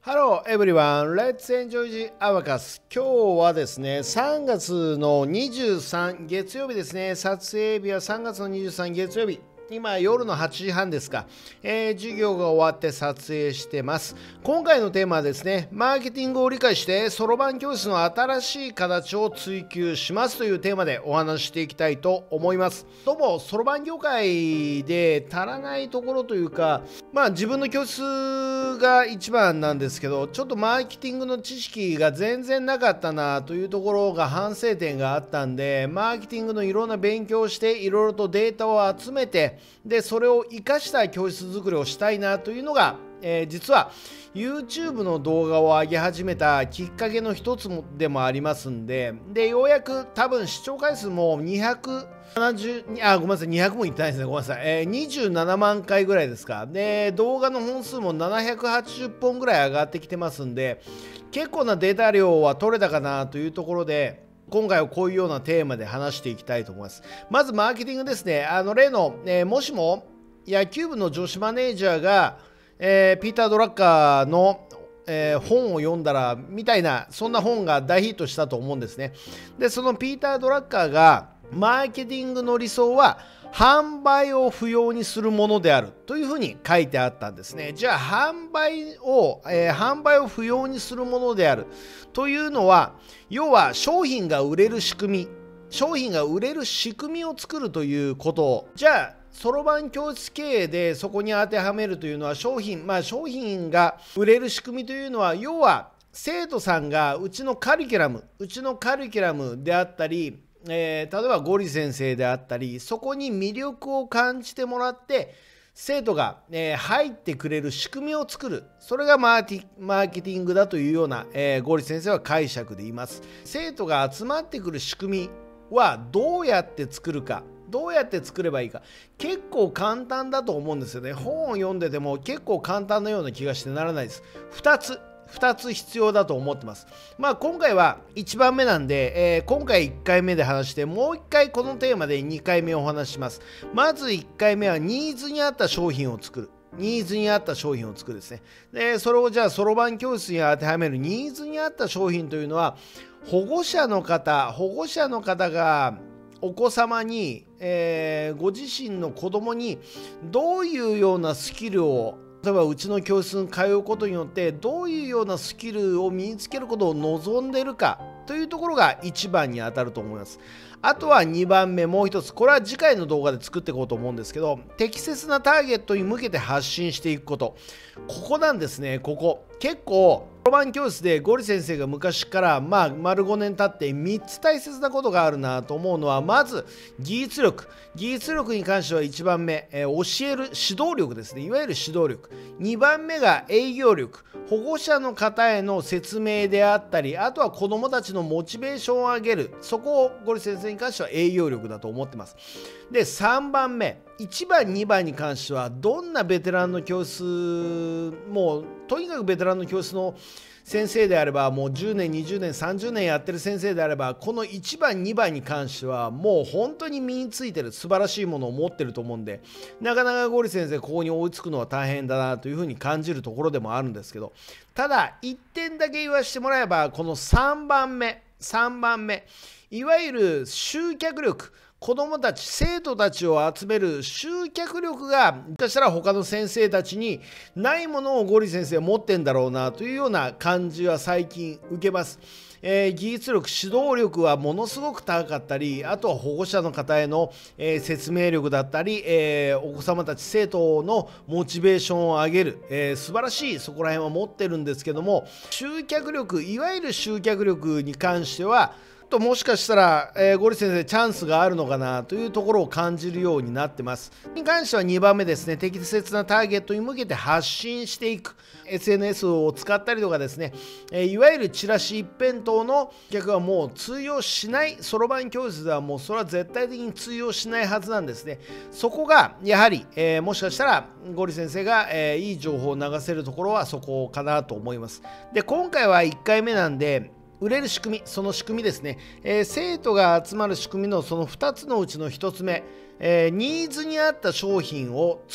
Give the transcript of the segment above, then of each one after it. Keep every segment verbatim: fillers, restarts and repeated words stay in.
ハローエブリワン、レッツエンジョイジアバカス。今日はですね、さんがつのにじゅうさん、月曜日ですね。撮影日はさんがつのにじゅうさん、月曜日。今夜のはちじはんですか、えー、授業が終わって撮影してます。今回のテーマはですね、マーケティングを理解してそろばん教室の新しい形を追求しますというテーマでお話ししていきたいと思います。どうもそろばん業界で足らないところというか、まあ自分の教室が一番なんですけど、ちょっとマーケティングの知識が全然なかったなというところが反省点があったんで、マーケティングのいろんな勉強をしていろいろとデータを集めて、でそれを生かした教室作りをしたいなというのが、えー、実は YouTube の動画を上げ始めたきっかけの一つでもありますんで、でようやく多分視聴回数もにひゃくななじゅう、あごめんなさい、にひゃくもいってないですね、ごめんなさい、えー、にじゅうななまんかいぐらいですか。で動画の本数もななひゃくはちじゅっぽんぐらい上がってきてますんで、結構なデータ量は取れたかなというところで、今回はこういうようなテーマで話していきたいと思います。まずマーケティングですね。あの例の、えー、もしも野球部の女子マネージャーが、えー、ピーター・ドラッカーの、えー、本を読んだらみたいな、そんな本が大ヒットしたと思うんですね。でそのピーター・ドラッカーがマーケティングの理想は販売を不要にするものであるというふうに書いてあったんですね。じゃあ販売を、えー、販売を不要にするものであるというのは、要は商品が売れる仕組み商品が売れる仕組みを作るということを、じゃあそろばん教室経営でそこに当てはめるというのは、商品まあ商品が売れる仕組みというのは、要は生徒さんがうちのカリキュラムうちのカリキュラムであったり、えー、例えばゴリ先生であったり、そこに魅力を感じてもらって生徒が、えー、入ってくれる仕組みを作る、それがマーティマーケティングだというような、えー、ゴリ先生は解釈で言います。生徒が集まってくる仕組みはどうやって作るか、どうやって作ればいいか、結構簡単だと思うんですよね。本を読んでても結構簡単なような気がしてならないです。ふたつふたつ必要だと思ってます。まあ今回はいちばんめなんで、えー、今回いっかいめで話して、もういっかいこのテーマでにかいめお話しします。まずいっかいめはニーズに合った商品を作る。ニーズに合った商品を作るですね。でそれをじゃあそろばん教室に当てはめるニーズに合った商品というのは、保護者の方保護者の方がお子様に、えー、ご自身の子供にどういうようなスキルを、例えばうちの教室に通うことによってどういうようなスキルを身につけることを望んでいるかというところがいちばんに当たると思います。あとはにばんめ、もう一つ、これは次回の動画で作っていこうと思うんですけど、適切なターゲットに向けて発信していくこと、ここなんですね。ここ結構そろばん教室でゴリ先生が昔から、まあ、丸ごねん経ってみっつ大切なことがあるなと思うのは、まず技術力技術力に関してはいちばんめ、えー、教える指導力ですね。いわゆる指導力。にばんめが営業力、保護者の方への説明であったり、あとは子どもたちのモチベーションを上げる、そこをゴリ先生に関しては営業力だと思ってます。でさんばんめ、いちばんにばんに関しては、どんなベテランの教室、もうとにかくベテランの教室の先生であれば、もうじゅうねんにじゅうねんさんじゅうねんやってる先生であれば、このいちばんにばんに関してはもう本当に身についてる素晴らしいものを持ってると思うんで、なかなかゴリ先生ここに追いつくのは大変だなというふうに感じるところでもあるんですけど、ただいってんだけ言わせてもらえば、このさんばんめさんばんめ、いわゆる集客力、子どもたち生徒たちを集める集客力が、もしかしたら他の先生たちにないものをゴリ先生は持ってんだろうなというような感じは最近受けます。えー、技術力指導力はものすごく高かったり、あとは保護者の方への、えー、説明力だったり、えー、お子様たち生徒のモチベーションを上げる、えー、素晴らしいそこら辺は持ってるんですけども、集客力、いわゆる集客力に関してはともしかしたら、えー、ゴリ先生チャンスがあるのかなというところを感じるようになってます。に関してはにばんめですね、適切なターゲットに向けて発信していく、 エスエヌエス を使ったりとかですね、えー、いわゆるチラシ一辺倒の客はもう通用しない、そろばん教室ではもうそれは絶対的に通用しないはずなんですね。そこがやはり、えー、もしかしたらゴリ先生が、えー、いい情報を流せるところはそこかなと思います。で今回はいっかいめなんで、売れる仕組み、その仕組みですね、えー、生徒が集まる仕組みのそのふたつのうちのひとつめ、えー、ニーズに合った商品を作る。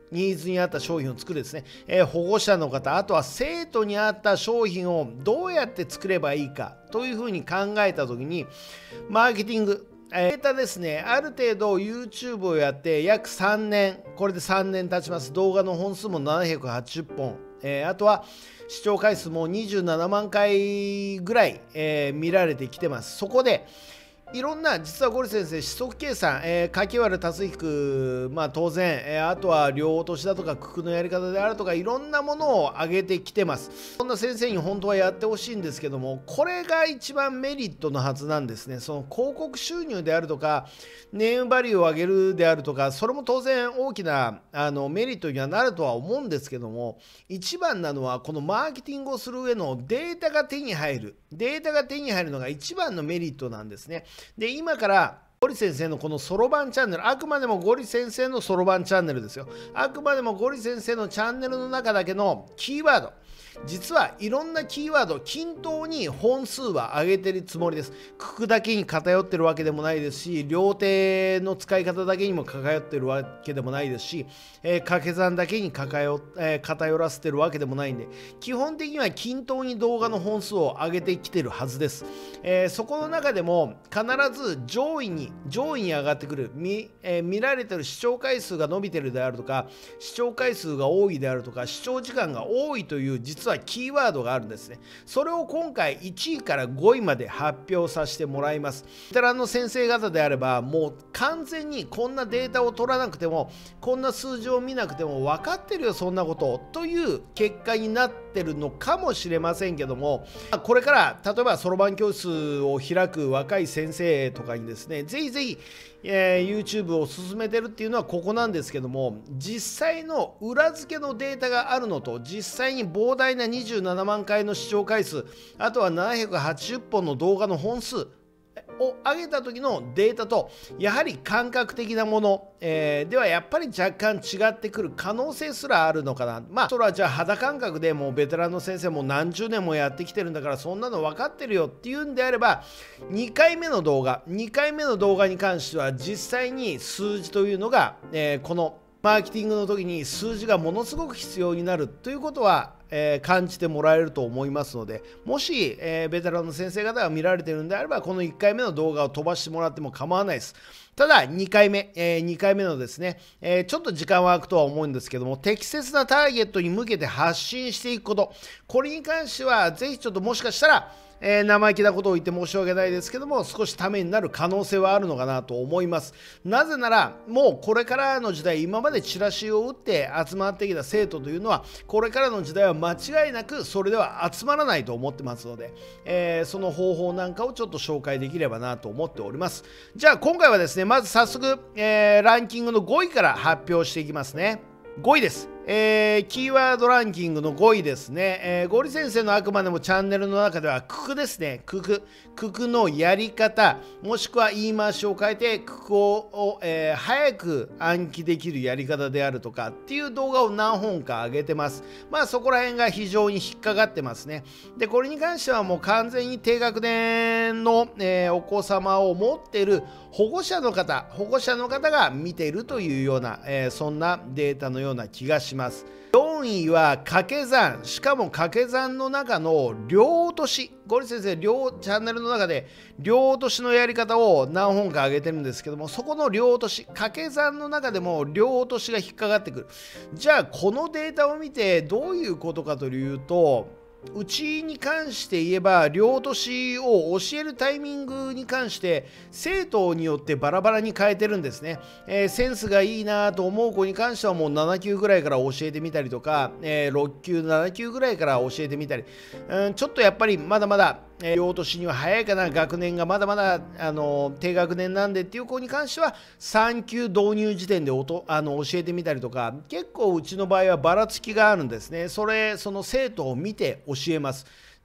ニーズに合った商品を作るですね、えー、保護者の方、あとは生徒に合った商品をどうやって作ればいいかというふうに考えたときに、マーケティング、データですね、ある程度 YouTube をやって約さんねん、これでさんねん経ちます。動画の本数もななひゃくはちじゅっぽん、えー、あとは視聴回数もにじゅうななまんかいぐらい、えー、見られてきてます。そこでいろんな、実はゴリ先生、指則計算、えー、かき割る足す引く、まあ当然、えー、あとは両落としだとか、九九のやり方であるとか、いろんなものを上げてきてます。そんな先生に本当はやってほしいんですけども、これが一番メリットのはずなんですね。その広告収入であるとか、ネームバリューを上げるであるとか、それも当然大きなあのメリットにはなるとは思うんですけども、一番なのは、このマーケティングをする上のデータが手に入る。データが手に入るのが一番のメリットなんですね。で、今からゴリ先生のこのそろばんチャンネル、あくまでもゴリ先生のそろばんチャンネルですよ。あくまでもゴリ先生のチャンネルの中だけのキーワード、実はいろんなキーワード、均等に本数は上げてるつもりです。九九だけに偏ってるわけでもないですし、両手の使い方だけにも偏ってるわけでもないですし、えー、掛け算だけに偏、えー、偏らせてるわけでもないんで、基本的には均等に動画の本数を上げてきてるはずです。えー、そこの中でも必ず上位に上位に上がってくる 見,、えー、見られてる視聴回数が伸びてるであるとか、視聴回数が多いであるとか、視聴時間が多いという実はキーワードがあるんですね。それを今回いちいからごいまで発表させてもらいます。ベテランの先生方であれば、もう完全にこんなデータを取らなくても、こんな数字を見なくても分かってるよ、そんなことという結果になってるのかもしれませんけども、これから例えばそろばん教室を開く若い先生とかにですね、ぜひぜひ、えー、YouTube を進めてるっていうのはここなんですけども、実際の裏付けのデータがあるのと、実際に膨大なにじゅうななまんかいの視聴回数、あとはななひゃくはちじゅっぽんの動画の本数を上げた時のデータと、やはり感覚的なもの、えー、ではやっぱり若干違ってくる可能性すらあるのかな。まあそれはじゃあ肌感覚でもうベテランの先生も何十年もやってきてるんだからそんなの分かってるよっていうんであれば、にかいめの動画にかいめの動画に関しては実際に数字というのが、えー、このマーケティングの時に数字がものすごく必要になるということは、えー、感じてもらえると思いますので、もし、えー、ベテランの先生方が見られているんであれば、このいっかいめの動画を飛ばしてもらっても構わないです。ただにかいめ、えー、にかいめのですね、えー、ちょっと時間は空くとは思うんですけども、適切なターゲットに向けて発信していくこと、これに関してはぜひちょっともしかしたらえー、生意気なことを言って申し訳ないですけども、少しためになる可能性はあるのかなと思います。なぜならもうこれからの時代、今までチラシを打って集まってきた生徒というのは、これからの時代は間違いなくそれでは集まらないと思ってますので、えー、その方法なんかをちょっと紹介できればなと思っております。じゃあ今回はですね、まず早速、えー、ランキングのごいから発表していきますね。ごいです。えー、キーワードランキングのごいですね。えー、ゴリ先生のあくまでもチャンネルの中では九九ですね。九九。九九のやり方、もしくは言い回しを変えて九九を、えー、早く暗記できるやり方であるとかっていう動画を何本か上げてます。まあそこら辺が非常に引っかかってますね。で、これに関してはもう完全に低学年の、えー、お子様を持っている保護者の方、保護者の方が見ているというような、えー、そんなデータのような気がします。よんいは掛け算、しかも掛け算の中の両落とし。ゴリ先生、両チャンネルの中で両落としのやり方を何本か上げてるんですけども、そこの両落とし、掛け算の中でも両落としが引っかかってくる。じゃあこのデータを見てどういうことかというと、うちに関して言えば両落としを教えるタイミングに関して生徒によってバラバラに変えてるんですね。えー、センスがいいなと思う子に関してはもうなな級ぐらいから教えてみたりとか、えー、ろっ級なな級ぐらいから教えてみたり、うん、ちょっとやっぱりまだまだ両落としには早いかな、学年がまだまだあの低学年なんでっていう子に関してはさん級導入時点でおとあの教えてみたりとか、結構うちの場合はばらつきがあるんですね。それその生徒を見て教えます。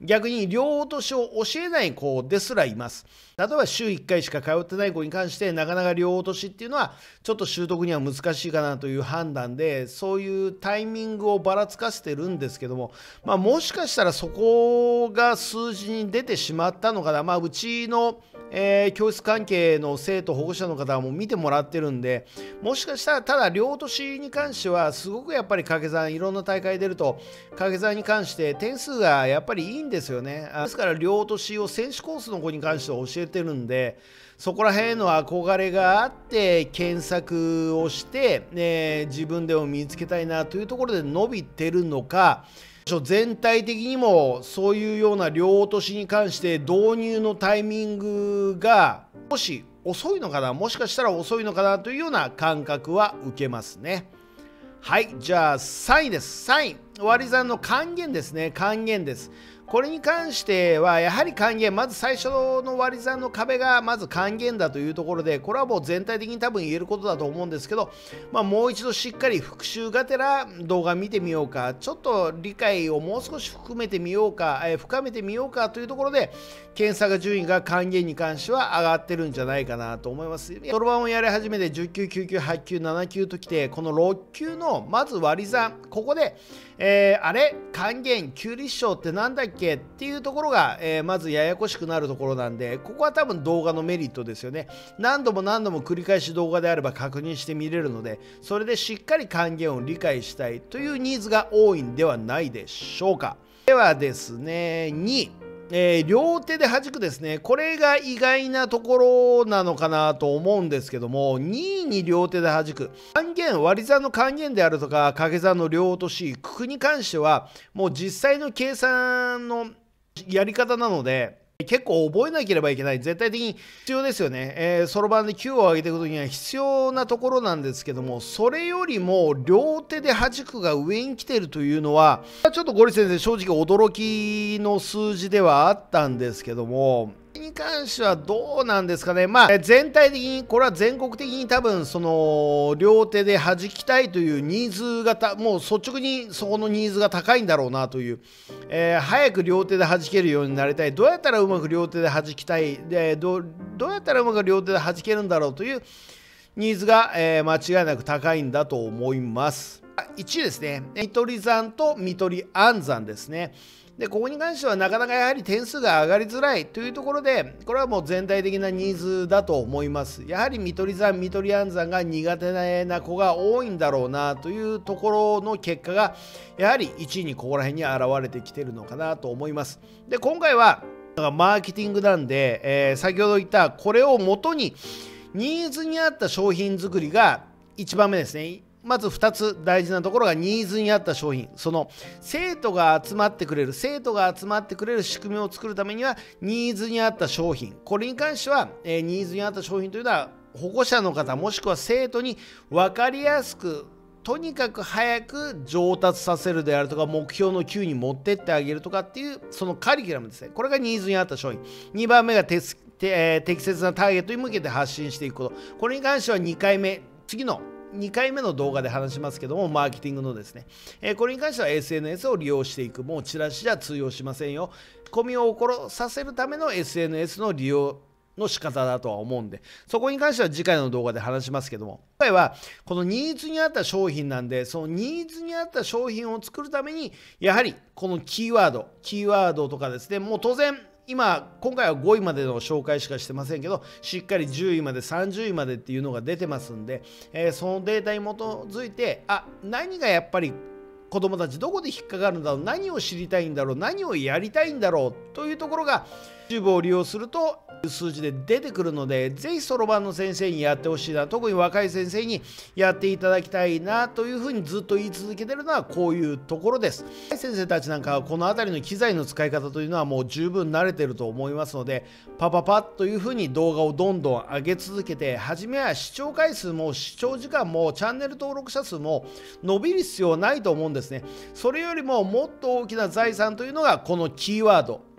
逆に両落としを教えない子ですらいます。例えば週いっかいしか通ってない子に関してなかなか両落としっていうのはちょっと習得には難しいかなという判断で、そういうタイミングをばらつかせてるんですけども、まあ、もしかしたらそこが数字に出てしまったのかな。まあ、うちのえー、教室関係の生徒保護者の方も見てもらってるんで、もしかしたらただ両落としに関してはすごくやっぱり掛け算いろんな大会出ると掛け算に関して点数がやっぱりいいんですよね。ですから両落としを選手コースの子に関しては教えてるんで、そこら辺の憧れがあって検索をして、ね、自分でも身につけたいなというところで伸びてるのか、全体的にもそういうような両落としに関して導入のタイミングが少し遅いのかな、もしかしたら遅いのかなというような感覚は受けますね。はい、じゃあさんいです。さんい、割り算の還元ですね。還元です。これに関してはやはり還元、まず最初の割り算の壁がまず還元だというところで、これはもう全体的に多分言えることだと思うんですけど、まあ、もう一度しっかり復習がてら動画見てみようか、ちょっと理解をもう少し含めてみようか、えー、深めてみようかというところで検査が順位が還元に関しては上がってるんじゃないかなと思います。そろばんをやり始めてじゅっ級、きゅう級、はち級、なな級ときて、このろっ級のまず割り算、ここで、えー、あれ還元級立証ってなんだっけっていうところが、えー、まずややこしくなるところなんで、ここは多分動画のメリットですよね。何度も何度も繰り返し動画であれば確認して見れるので、それでしっかり還元を理解したいというニーズが多いんではないでしょうか。ではですね、にい、えー、両手で弾くですね。これが意外なところなのかなと思うんですけども、にいに両手で弾く。還元、割り算の還元であるとか、掛け算の両落とし、九九に関しては、もう実際の計算のやり方なので、結構覚えなければいけない、絶対的に必要ですよね。そろばんで級を上げていくときには必要なところなんですけども、それよりも両手で弾くが上に来ているというのは、ちょっとゴリ先生、正直驚きの数字ではあったんですけども、に関してはどうなんですかね。まあ全体的にこれは全国的に多分その両手で弾きたいというニーズがたもう率直にそこのニーズが高いんだろうなという、えー、早く両手で弾けるようになりたい、どうやったらうまく両手で弾きたいで ど, どうやったらうまく両手で弾けるんだろうというニーズが、えー、間違いなく高いんだと思います。いちいですね、見取り算と見取り暗算ですね。でここに関してはなかなかやはり点数が上がりづらいというところで、これはもう全体的なニーズだと思います。やはり見取り算、見取り暗算が苦手な子が多いんだろうなというところの結果が、やはりいちいにここら辺に現れてきてるのかなと思います。で今回はマーケティングなんで、えー、先ほど言ったこれをもとにニーズに合った商品作りがいちばんめですね。まずふたつ大事なところがニーズに合った商品、その生徒が集まってくれる生徒が集まってくれる仕組みを作るためにはニーズに合った商品、これに関しては、えー、ニーズに合った商品というのは保護者の方もしくは生徒に分かりやすくとにかく早く上達させるであるとか、目標の級に持ってってあげるとかっていうそのカリキュラムですね。これがニーズに合った商品。にばんめが適切なターゲットに向けて発信していくこと。これに関してはにかいめ、次のにかいめの動画で話しますけども、マーケティングのですね、えー、これに関しては エスエヌエス を利用していく。もうチラシじゃ通用しませんよ。込みを起こらさせるための エスエヌエス の利用の仕方だとは思うんで、そこに関しては次回の動画で話しますけども、今回はこのニーズに合った商品なんで、そのニーズに合った商品を作るためにやはりこのキーワードキーワードとかですね、もう当然今今回はごいまでの紹介しかしてませんけど、しっかりじゅういまでさんじゅういまでっていうのが出てますんで、えー、そのデータに基づいて、あ、何がやっぱり子どもたちどこで引っかかるんだろう、何を知りたいんだろう、何をやりたいんだろうというところが YouTube を利用すると数字で出てくるので、ぜひそろばんの先生にやってほしいな、特に若い先生にやっていただきたいなというふうにずっと言い続けてるのはこういうところです。先生たちなんかはこの辺りの機材の使い方というのはもう十分慣れてると思いますので、パパパッというふうに動画をどんどん上げ続けて、初めは視聴回数も視聴時間もチャンネル登録者数も伸びる必要はないと思うんですね。それよりももっと大きな財産というのがこのキーワード、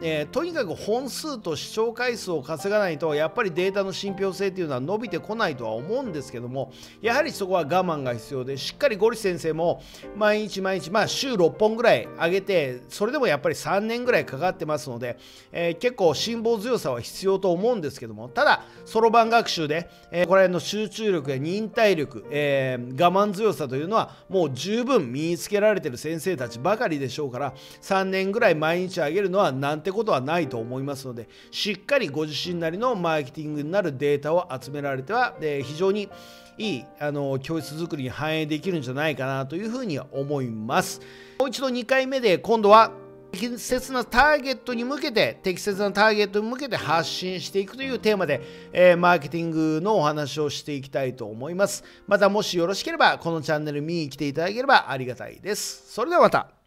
えー、とにかく本数と視聴回数を稼がないとやっぱりデータの信憑性っていうのは伸びてこないとは思うんですけども、やはりそこは我慢が必要で、しっかりゴリ先生も毎日毎日、まあ週ろっぽんぐらい上げて、それでもやっぱりさんねんぐらいかかってますので、えー、結構辛抱強さは必要と思うんですけども、ただそろばん学習で、えー、これの集中力や忍耐力、えー、我慢強さというのはもう十分身につけられている先生たちばかりでしょうから、さんねんぐらい毎日上げるのはなんてことはないと思いますので、しっかりご自身なりのマーケティングになるデータを集められては、えー、非常にいいあの教室作りに反映できるんじゃないかなというふうには思います。もう一度にかいめで、今度は適切なターゲットに向けて適切なターゲットに向けて発信していくというテーマで、えー、マーケティングのお話をしていきたいと思います。またもしよろしければこのチャンネル見に来ていただければありがたいです。それではまた。